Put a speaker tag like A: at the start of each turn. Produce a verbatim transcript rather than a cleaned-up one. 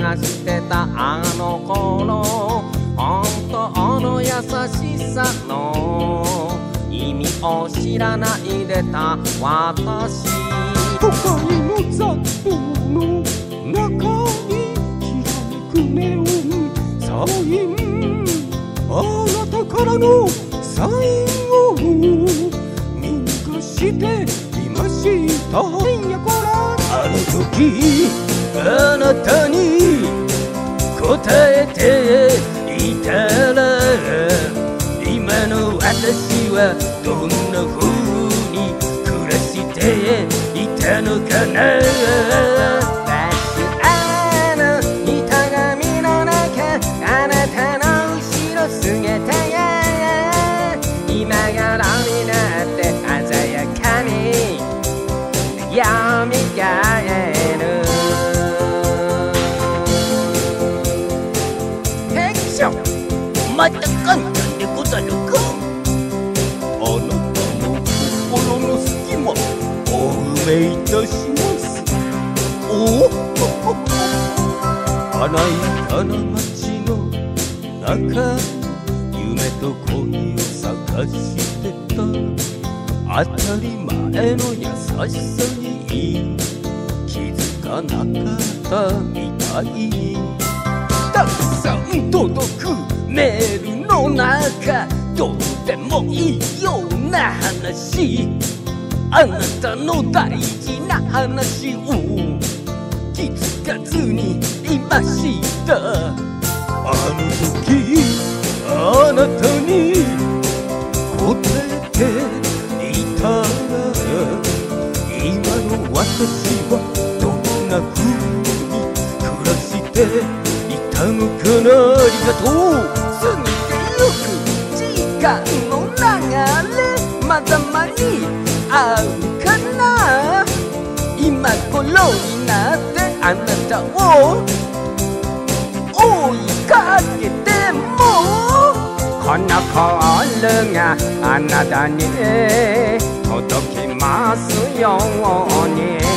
A: がしてたあの頃、本当の優しさの意味を知らないでた私。
B: 都会の雑踏の中にきらめくネオンサイン、あなたからのサインを見逃していました。あの時あなたに答えていたら、今の私はどんな風に暮らしていたのかな。
A: あの似た髪の中、あなたの後ろ姿が今頃になって鮮やかによみがえる。へいしょ、
B: また簡単でござるか。あなたの心の隙間お埋めいたします。おお華やかな街の中、夢と恋を探してた。当たり前の優しさに気づかなかったみたい。たくさん届くメールの中、どうでもいいような話、あなたの大事な話を気づかずにいました。あの時あなたに答えていたら、今の私はどんな風に暮らしていたのかな。ありがとう。
A: 過ぎてゆく時間の流れ、まだ間に合うかな。今頃になってあなたを追いかけても、このコールがあなたに届きますように。